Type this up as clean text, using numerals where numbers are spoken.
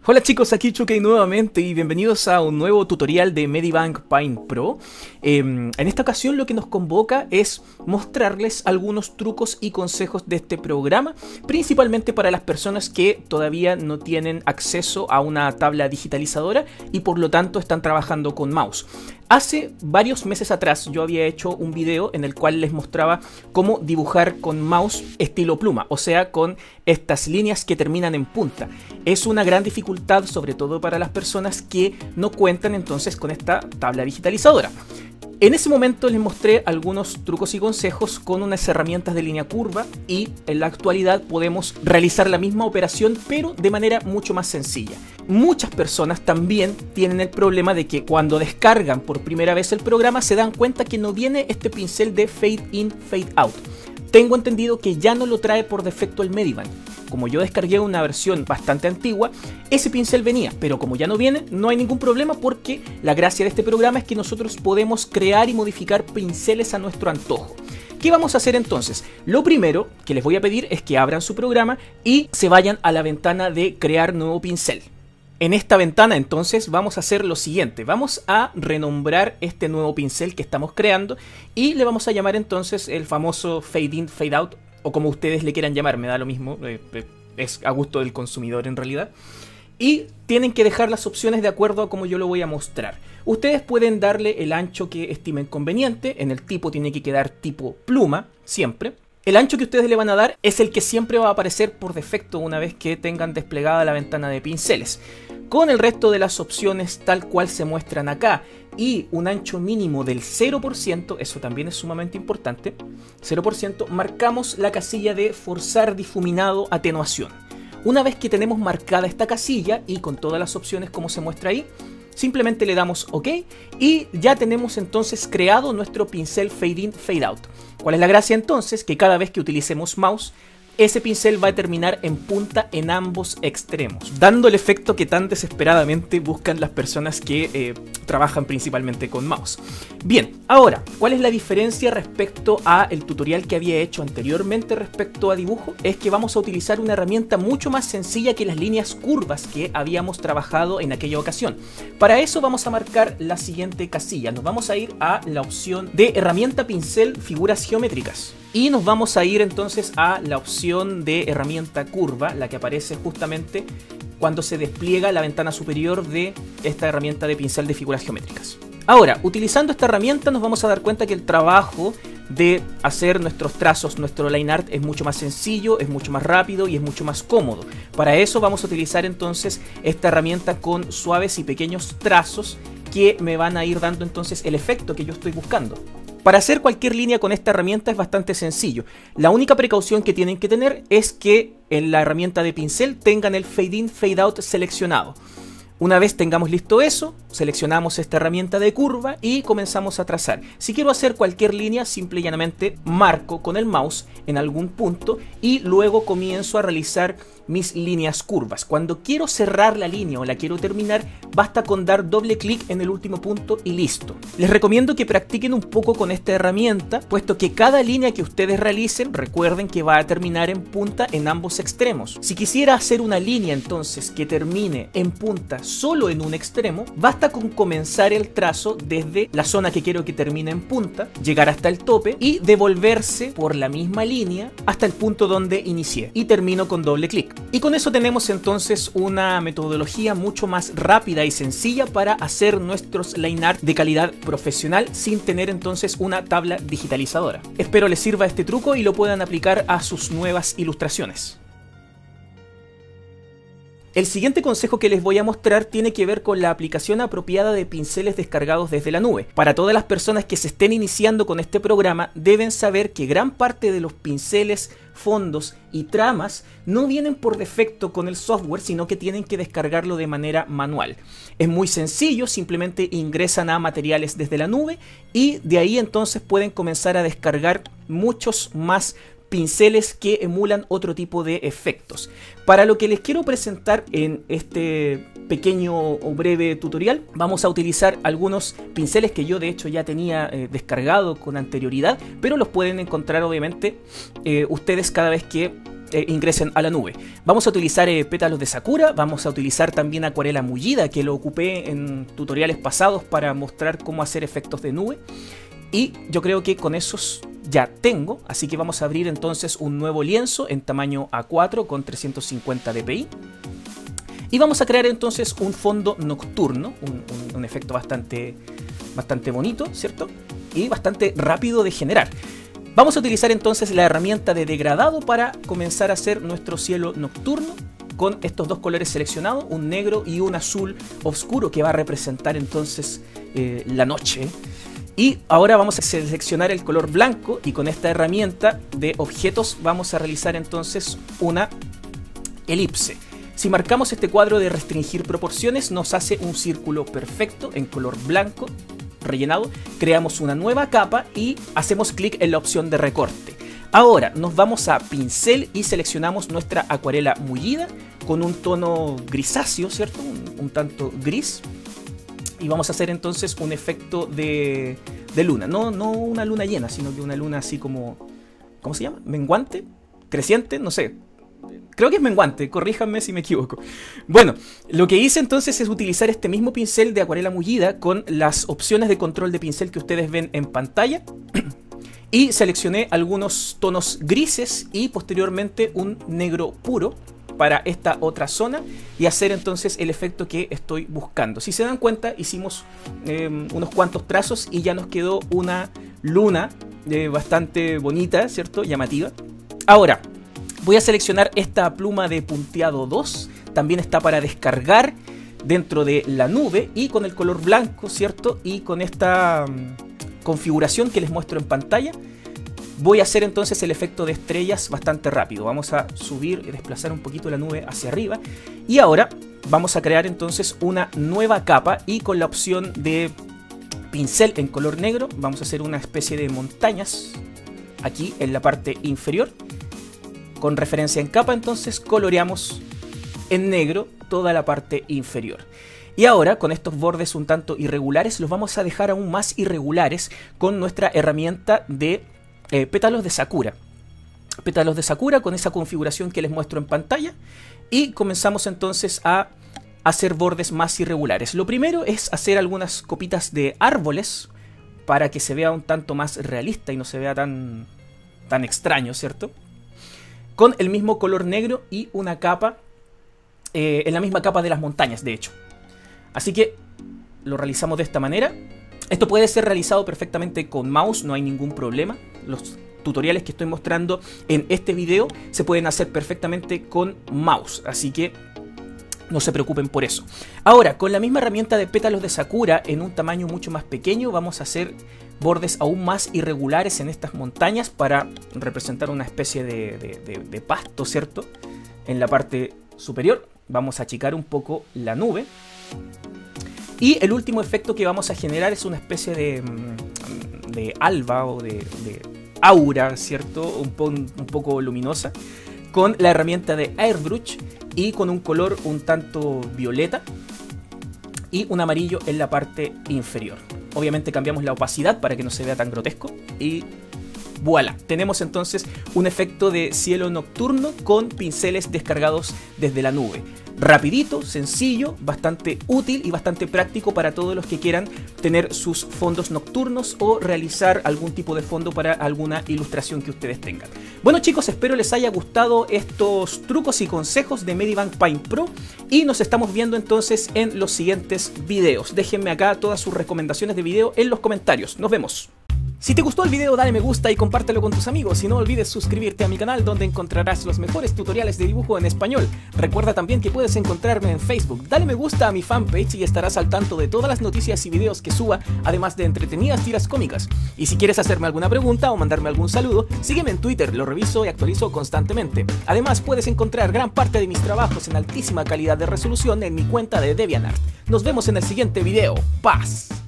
Hola chicos, aquí Chukey nuevamente y bienvenidos a un nuevo tutorial de Medibank Paint Pro. En esta ocasión lo que nos convoca es mostrarles algunos trucos y consejos de este programa, principalmente para las personas que todavía no tienen acceso a una tabla digitalizadora y por lo tanto están trabajando con mouse. Hace varios meses atrás yo había hecho un video en el cual les mostraba cómo dibujar con mouse estilo pluma, o sea, con estas líneas que terminan en punta. Es una gran dificultad, sobre todo para las personas que no cuentan entonces con esta tabla digitalizadora. En ese momento les mostré algunos trucos y consejos con unas herramientas de línea curva y en la actualidad podemos realizar la misma operación pero de manera mucho más sencilla. Muchas personas también tienen el problema de que cuando descargan por primera vez el programa se dan cuenta que no viene este pincel de Fade In, Fade Out. Tengo entendido que ya no lo trae por defecto el Medibank. Como yo descargué una versión bastante antigua, ese pincel venía, pero como ya no viene, no hay ningún problema porque la gracia de este programa es que nosotros podemos crear y modificar pinceles a nuestro antojo. ¿Qué vamos a hacer entonces? Lo primero que les voy a pedir es que abran su programa y se vayan a la ventana de crear nuevo pincel. En esta ventana entonces vamos a hacer lo siguiente, vamos a renombrar este nuevo pincel que estamos creando y le vamos a llamar entonces el famoso Fade In, Fade Out, o como ustedes le quieran llamar, me da lo mismo, es a gusto del consumidor en realidad. Y tienen que dejar las opciones de acuerdo a como yo lo voy a mostrar. Ustedes pueden darle el ancho que estimen conveniente, en el tipo tiene que quedar tipo pluma, siempre. El ancho que ustedes le van a dar es el que siempre va a aparecer por defecto una vez que tengan desplegada la ventana de pinceles. Con el resto de las opciones tal cual se muestran acá y un ancho mínimo del 0%, eso también es sumamente importante, 0%, marcamos la casilla de forzar difuminado atenuación. Una vez que tenemos marcada esta casilla y con todas las opciones como se muestra ahí, simplemente le damos OK y ya tenemos entonces creado nuestro pincel Fade In, Fade Out. ¿Cuál es la gracia entonces? Que cada vez que utilicemos mouse, ese pincel va a terminar en punta en ambos extremos, dando el efecto que tan desesperadamente buscan las personas que trabajan principalmente con mouse. Bien, ahora, ¿cuál es la diferencia respecto al tutorial que había hecho anteriormente respecto a dibujo? Es que vamos a utilizar una herramienta mucho más sencilla que las líneas curvas que habíamos trabajado en aquella ocasión. Para eso vamos a marcar la siguiente casilla, nos vamos a ir a la opción de herramienta pincel figuras geométricas. Y nos vamos a ir entonces a la opción de herramienta curva, la que aparece justamente cuando se despliega la ventana superior de esta herramienta de pincel de figuras geométricas. Ahora, utilizando esta herramienta nos vamos a dar cuenta que el trabajo de hacer nuestros trazos, nuestro line art es mucho más sencillo, es mucho más rápido y es mucho más cómodo. Para eso vamos a utilizar entonces esta herramienta con suaves y pequeños trazos que me van a ir dando entonces el efecto que yo estoy buscando. Para hacer cualquier línea con esta herramienta es bastante sencillo. La única precaución que tienen que tener es que en la herramienta de pincel tengan el Fade In, Fade Out seleccionado. Una vez tengamos listo eso, seleccionamos esta herramienta de curva y comenzamos a trazar. Si quiero hacer cualquier línea, simple y llanamente marco con el mouse en algún punto y luego comienzo a realizar mis líneas curvas. Cuando quiero cerrar la línea o la quiero terminar, basta con dar doble clic en el último punto y listo. Les recomiendo que practiquen un poco con esta herramienta, puesto que cada línea que ustedes realicen, recuerden que va a terminar en punta en ambos extremos. Si quisiera hacer una línea entonces que termine en punta solo en un extremo, basta con comenzar el trazo desde la zona que quiero que termine en punta, llegar hasta el tope y devolverse por la misma línea hasta el punto donde inicié y termino con doble clic. Y con eso tenemos entonces una metodología mucho más rápida y sencilla para hacer nuestros line art de calidad profesional sin tener entonces una tabla digitalizadora. Espero les sirva este truco y lo puedan aplicar a sus nuevas ilustraciones. El siguiente consejo que les voy a mostrar tiene que ver con la aplicación apropiada de pinceles descargados desde la nube. Para todas las personas que se estén iniciando con este programa, deben saber que gran parte de los pinceles, fondos y tramas no vienen por defecto con el software, sino que tienen que descargarlo de manera manual. Es muy sencillo, simplemente ingresan a materiales desde la nube y de ahí entonces pueden comenzar a descargar muchos más pinceles que emulan otro tipo de efectos. Para lo que les quiero presentar en este pequeño o breve tutorial, vamos a utilizar algunos pinceles que yo de hecho ya tenía descargado con anterioridad, pero los pueden encontrar obviamente ustedes cada vez que ingresen a la nube. Vamos a utilizar pétalos de Sakura, vamos a utilizar también acuarela mullida, que lo ocupé en tutoriales pasados para mostrar cómo hacer efectos de nube. Y yo creo que con esos ya tengo, así que vamos a abrir entonces un nuevo lienzo en tamaño A4 con 350 dpi. Y vamos a crear entonces un fondo nocturno, un efecto bastante bonito, ¿cierto? Y bastante rápido de generar. Vamos a utilizar entonces la herramienta de degradado para comenzar a hacer nuestro cielo nocturno con estos dos colores seleccionados, un negro y un azul oscuro que va a representar entonces la noche. Y ahora vamos a seleccionar el color blanco y con esta herramienta de objetos vamos a realizar entonces una elipse. Si marcamos este cuadro de restringir proporciones nos hace un círculo perfecto en color blanco rellenado, creamos una nueva capa y hacemos clic en la opción de recorte. Ahora nos vamos a pincel y seleccionamos nuestra acuarela mullida con un tono grisáceo, ¿cierto? Un tanto gris. Y vamos a hacer entonces un efecto de luna, no una luna llena, sino que una luna así como, ¿cómo se llama? ¿Menguante? ¿Creciente? No sé. Creo que es menguante, corríjanme si me equivoco. Bueno, lo que hice entonces es utilizar este mismo pincel de acuarela mullida con las opciones de control de pincel que ustedes ven en pantalla. Y seleccioné algunos tonos grises y posteriormente un negro puro para esta otra zona y hacer entonces el efecto que estoy buscando. Si se dan cuenta, hicimos unos cuantos trazos y ya nos quedó una luna bastante bonita, ¿cierto? Llamativa. Ahora voy a seleccionar esta pluma de punteado 2, también está para descargar dentro de la nube y con el color blanco, ¿cierto? Y con esta configuración que les muestro en pantalla, voy a hacer entonces el efecto de estrellas bastante rápido. Vamos a subir y desplazar un poquito la nube hacia arriba y ahora vamos a crear entonces una nueva capa y con la opción de pincel en color negro vamos a hacer una especie de montañas aquí en la parte inferior. Con referencia en capa, entonces coloreamos en negro toda la parte inferior. Y ahora, con estos bordes un tanto irregulares, los vamos a dejar aún más irregulares con nuestra herramienta de pétalos de Sakura. Pétalos de Sakura con esa configuración que les muestro en pantalla. Y comenzamos entonces a hacer bordes más irregulares. Lo primero es hacer algunas copitas de árboles para que se vea un tanto más realista y no se vea tan extraño, ¿cierto? Con el mismo color negro y una capa, en la misma capa de las montañas, de hecho. Así que lo realizamos de esta manera. Esto puede ser realizado perfectamente con mouse, no hay ningún problema. Los tutoriales que estoy mostrando en este video se pueden hacer perfectamente con mouse, así que no se preocupen por eso. Ahora, con la misma herramienta de pétalos de Sakura en un tamaño mucho más pequeño, vamos a hacer bordes aún más irregulares en estas montañas para representar una especie de pasto, ¿cierto? En la parte superior vamos a achicar un poco la nube. Y el último efecto que vamos a generar es una especie de alba o de aura, ¿cierto? Un poco luminosa, con la herramienta de Airbrush y con un color un tanto violeta y un amarillo en la parte inferior. Obviamente cambiamos la opacidad para que no se vea tan grotesco y voilà, tenemos entonces un efecto de cielo nocturno con pinceles descargados desde la nube. Rapidito, sencillo, bastante útil y bastante práctico para todos los que quieran tener sus fondos nocturnos o realizar algún tipo de fondo para alguna ilustración que ustedes tengan. Bueno chicos, espero les haya gustado estos trucos y consejos de Medibank Paint Pro y nos estamos viendo entonces en los siguientes videos. Déjenme acá todas sus recomendaciones de video en los comentarios. Nos vemos. Si te gustó el video, dale me gusta y compártelo con tus amigos. Y no olvides suscribirte a mi canal donde encontrarás los mejores tutoriales de dibujo en español. Recuerda también que puedes encontrarme en Facebook. Dale me gusta a mi fanpage y estarás al tanto de todas las noticias y videos que suba, además de entretenidas tiras cómicas. Y si quieres hacerme alguna pregunta o mandarme algún saludo, sígueme en Twitter, lo reviso y actualizo constantemente. Además, puedes encontrar gran parte de mis trabajos en altísima calidad de resolución en mi cuenta de DeviantArt. Nos vemos en el siguiente video. ¡Paz!